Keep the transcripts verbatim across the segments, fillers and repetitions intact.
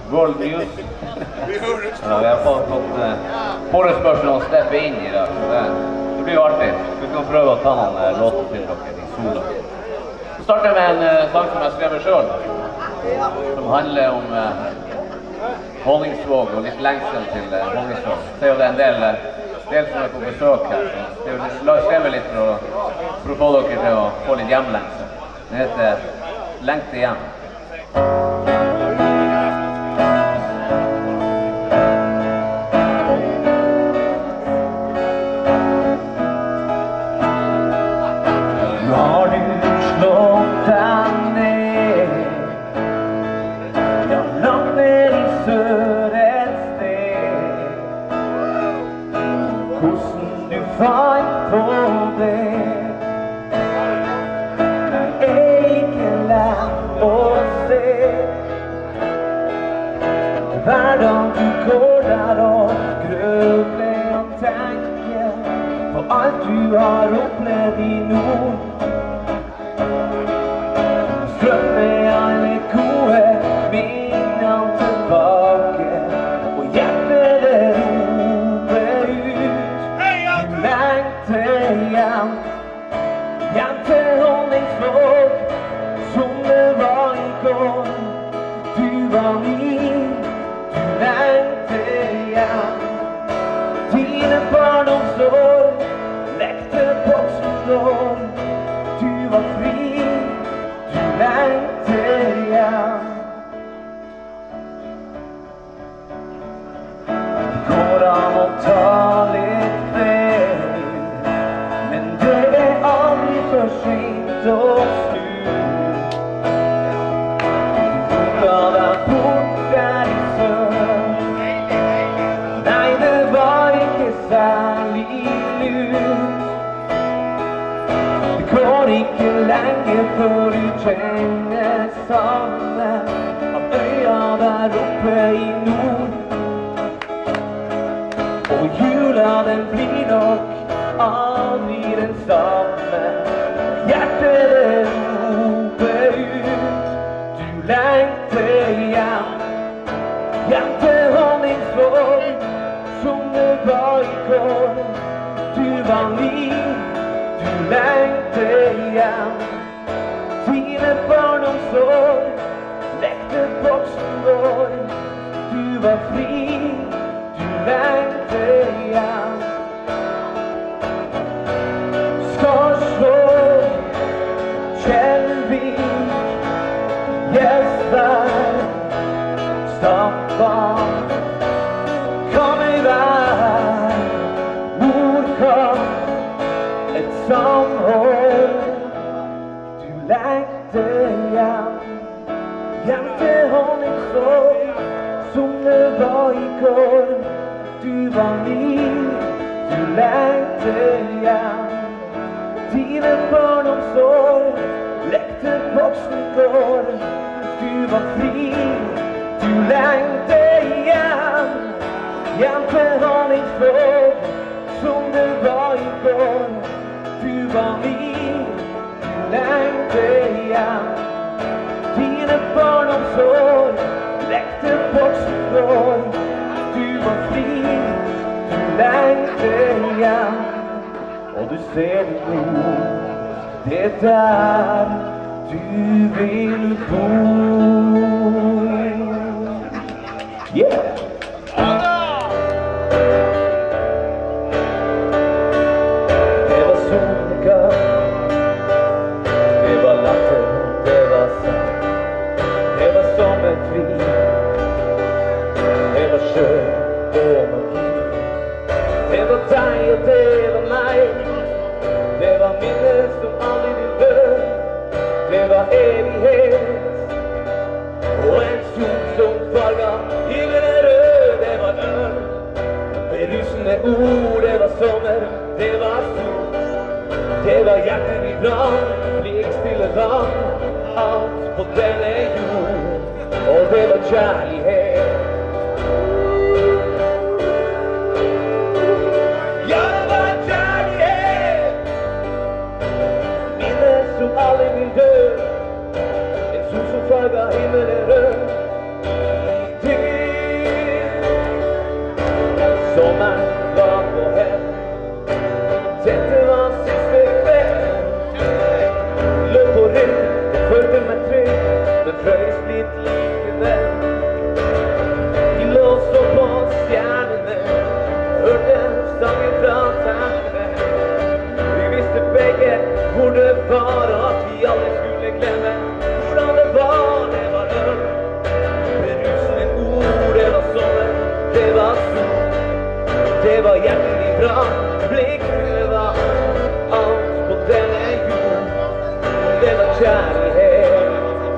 World Music. Ja, vi har fått uh, forespørsel om å steppe inn i det. Det, det blir jo artig. Vi kan prøve å ta noen uh, låter til dere i solo. Vi starter med en uh, sang som jeg skrev selv, som handler om uh, Honningsvåg og litt lengsel til uh, Honningsvåg. Det er jo det en del, uh, del som er på besøk her, så det er jo litt, la oss skrive litt for å, for å få dere til å få litt hjemlengsel. Det heter Lengte hjem. Hver dag du går der og grøvler og tenker på alt du har opplevd i nord. Strømmer alle gode minnene tilbake, og hjertet det roper ut. Du lengter hjem, hjem til Honningsvåg, som det var i går. Du var min. Lengte hjem, dine barndomsår, lekte voksenår. Du var fri, du lengte hjem. Det går an å ta litt feil, men det er aldri for sent å snu. Du ga deg bort der i sør. Det går ikke lenge før du kjenner savnet av øya der oppe i nord. Og jula den blir nok aldri den samme. Hjertet det roper ut. Du lengter hjem, hjem til Honningsvåg, som det var i går. Du var min, du lengter hjem. Dine barndomsår, lekte voksenår. Du var fri, du lengter hjem. Skarsvåg, Kjellvik, Gjesvær, Stampan. Samhold, du lengter hjem, hjem til Honningsvåg, som det var i går. Du var min, du lengter hjem. Dine barndomsår, lekte voksenår. Du var fri, du lengter hjem, hjem til Honningsvåg, som det var i går. Du var min, du lengter hjem. Dine barndomsår, lekte voksenår. Du var fri, du lengter hjem. Og du ser det nå, det er der du vil bo. Yeah! Det var meg, det var minnet som aldri vil dø. Det var evighet, og en sol som farga himmelen rød. Det var øl, berusende ord. Det var sommer, det var sol. Det var hjertet vi brann, lik stille vann. Alt på denne jord, og det var kjærlighet. Alle vil dø, en sol som farga himmelen rød. bare at vi alle skulle glemme hvordan det var, det var øl. Berusende ord, det var sommer, det var sol. Det var hjertelig bra, blikk, det var alt på denne jord. Det var kjærlighet.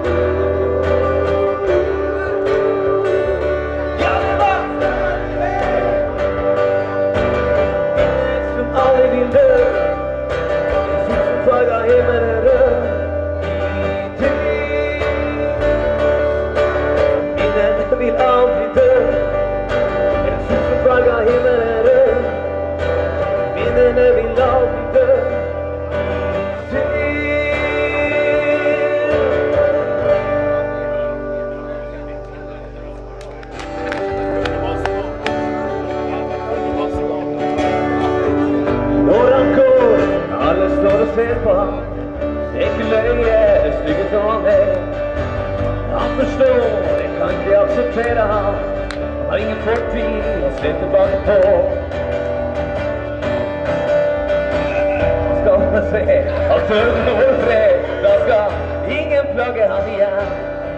Ja, det var kjærlighet. Minnet som alle vil dø. En sol som farga himmelen rød. I tid. Minnet vil aldri dø. En sol som farga himmelen rød. Minnene vil aldri dø. Når han går, alle står og ser på ham. Det er ikke løye, stygge som han er. Han forstår, jeg kan ikke akseptere ham. Han har ingen fortid å se tilbake på. Skal man se at døden over fred, da skal ingen plage ham igjen.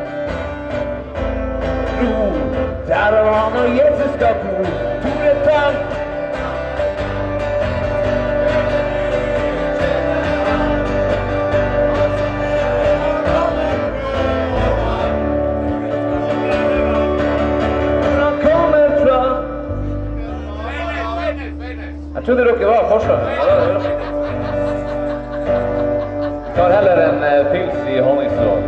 Ro, der er han og Jesus skal bo. Tore Tang. Jeg trodde dere var fortsatt. Jeg tar heller en uh, pils i honningslåg.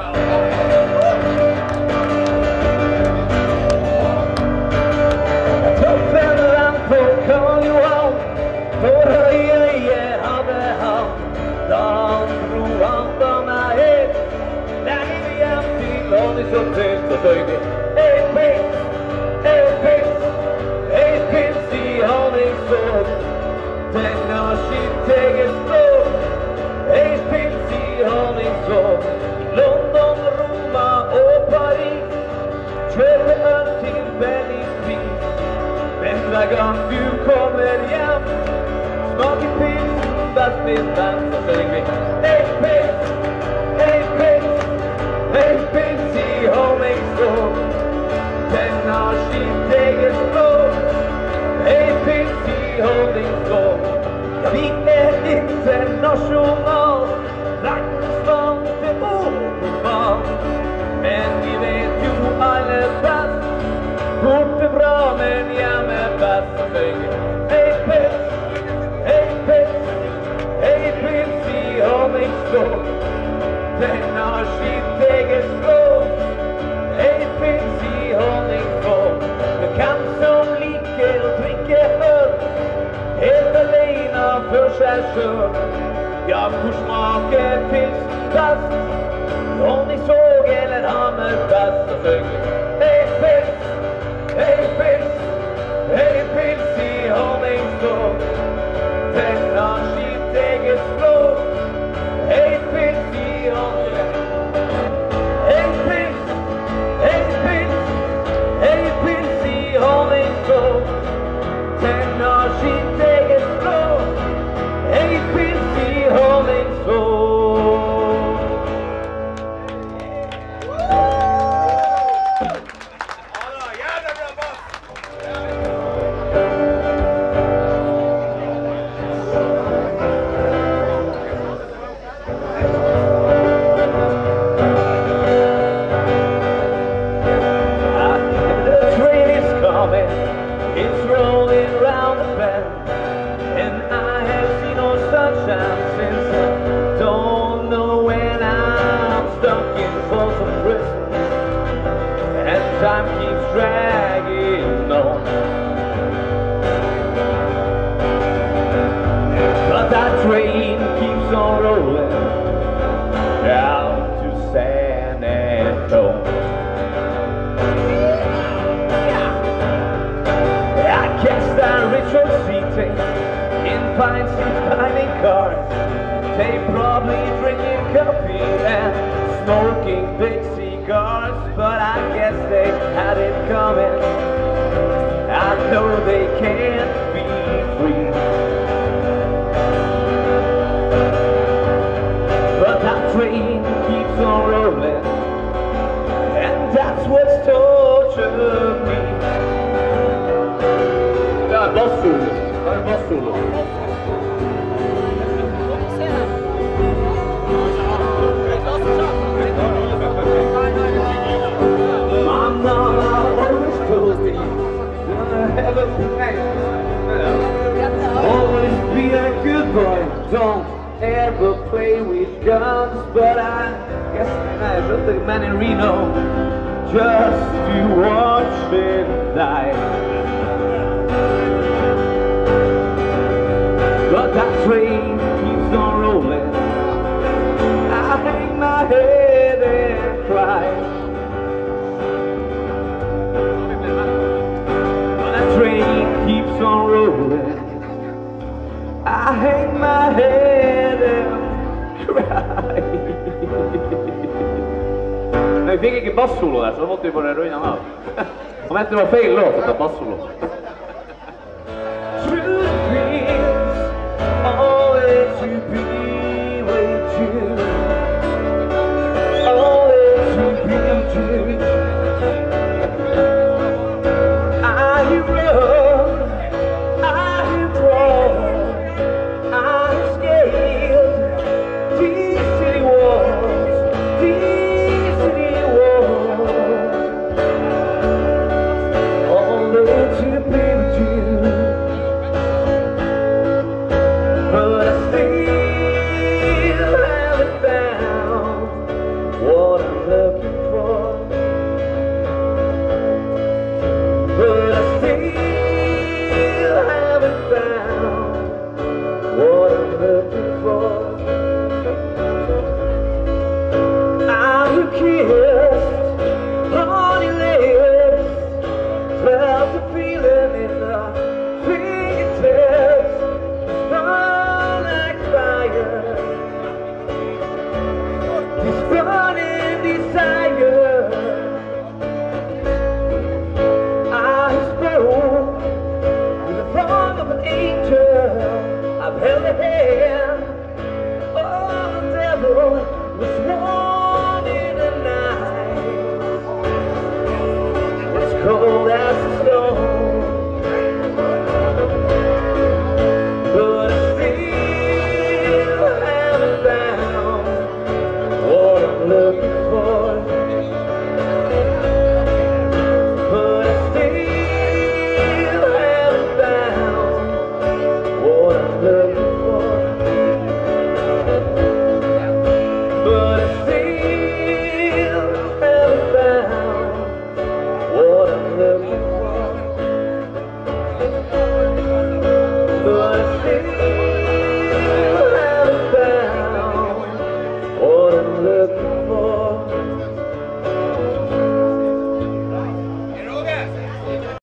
Jeg traff en venn på Karl Johan, for høye hadde han. Da han dro han da meg helt, lenge hjem til honningslåg til så døgnet. En pils, en pils, en pils i honningslåg. Den har sitt eget språk. En pils i honningslåg. I London, Roma og Paris. Kjøper øl til veldig pris. Men hver gang du kommer hjem, smaker pilsen best min venn. Så synger vi en pils, en pils, en pils i honningslåg. Den har sitt eget språk. En pils i honningslåg. Ja, vi er internasjonal, verdensvante og global. Men vi vet jo alle best, borte bra, men hjemme best. Så synger en pils, en pils, en pils i honningslåg. Den har sitt eget språk. En pils i honningslåg. Men hvem som liker å drikke øl, helt alene for seg selv. Ja, hvor smaker pilsen best? Honningslåg eller Hammerfest? Så synger en pils, en pils, en pils i honningslåg. Den har sitt eget språk. En pils i honningslåg. En pils, en pils, en pils i honningslåg. Den har sitt eget språk. En pils i honningslåg. The train is coming, it's rolling round the bend, and I have seen no sunshine since I don't know when I'm stuck in Folsom Prison, and time keeps dragging on. But that train keeps on rolling down to San Antonio. I guess that ritual seating in pine seats dining cars. They probably drinking coffee and smoking big cigars, but I guess they had it coming. I know they can't be free. bassolo. My mama always told me have a thing. Always be a good boy, don't ever play with guns. But I guess I built a man in Reno just to watch it die. But that train keeps on rolling. I hang my head and cry. But that train keeps on rolling. I hang my head and cry. Men vi fick ikke bassolo der, så da måtte vi bare røyne han av. Om etter det var feil låt, så ta bassolo.